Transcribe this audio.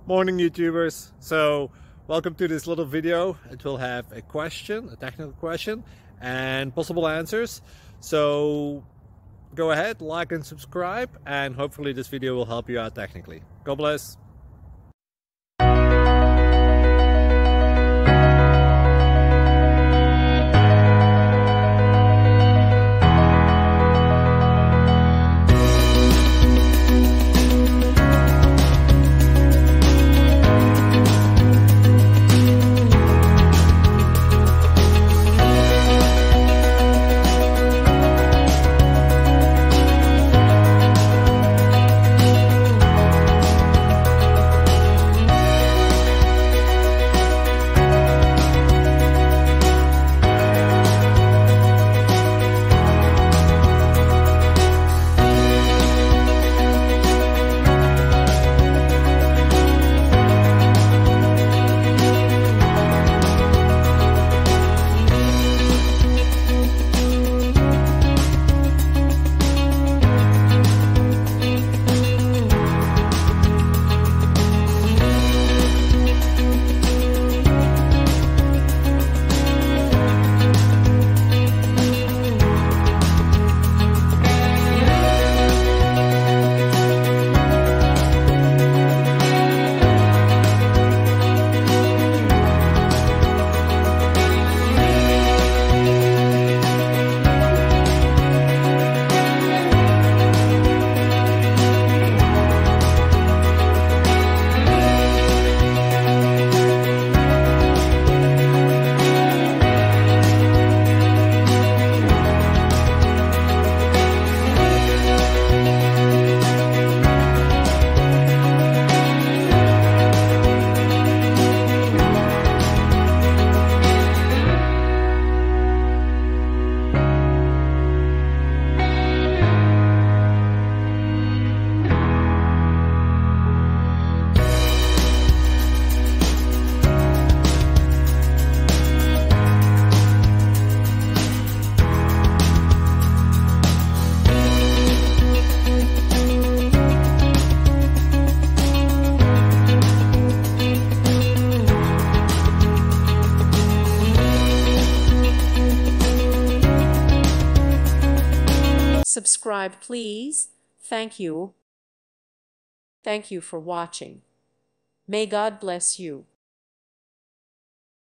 Morning YouTubers. So welcome to this little video. It will have a question, a technical question, and possible answers. So go ahead, like and subscribe, and hopefully this video will help you out technically. God bless. Subscribe, please. Thank you. Thank you for watching. May God bless you.